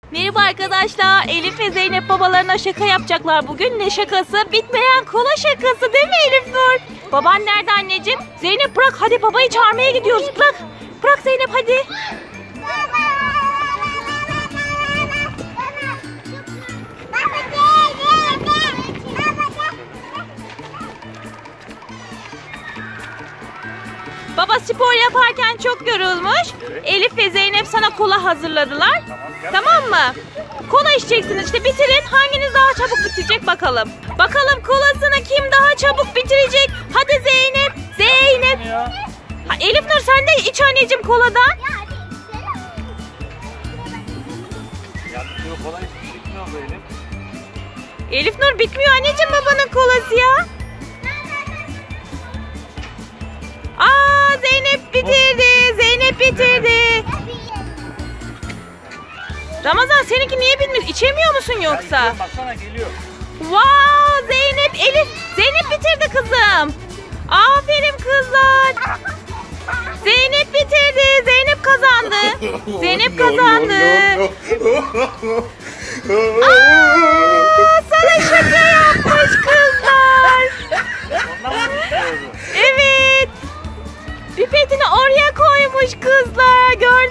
Merhaba arkadaşlar. Elif ve Zeynep babalarına şaka yapacaklar bugün. Ne şakası? Bitmeyen kola şakası değil mi Elif Nur? Baban nerede anneciğim? Zeynep bırak, hadi babayı çağırmaya gidiyoruz. Bırak. Bırak Zeynep hadi. Baba spor yaparken çok yorulmuş. Elif ve Zeynep sana kola hazırladılar. Tamam mı? Kola içeceksiniz işte, bitirin. Hanginiz daha çabuk bitirecek bakalım. Bakalım kolasını kim daha çabuk bitirecek? Hadi Zeynep. Zeynep. Elif Nur sen de iç anneciğim koladan. Elif Nur bitmiyor anneciğim babanın kolası ya. Aa Zeynep bitirdi. Zeynep bitirdi. Ramazan seninki niye bitmiyor? İçemiyor musun yoksa? Baksana geliyor. Wow Zeynep, Elif. Zeynep bitirdi kızım. Aferin kızlar. Zeynep bitirdi. Zeynep kazandı. Zeynep kazandı. Aa, sana şaka yapmış kızlar. Evet. Pipetini oraya koymuş kızlar. Gördünüz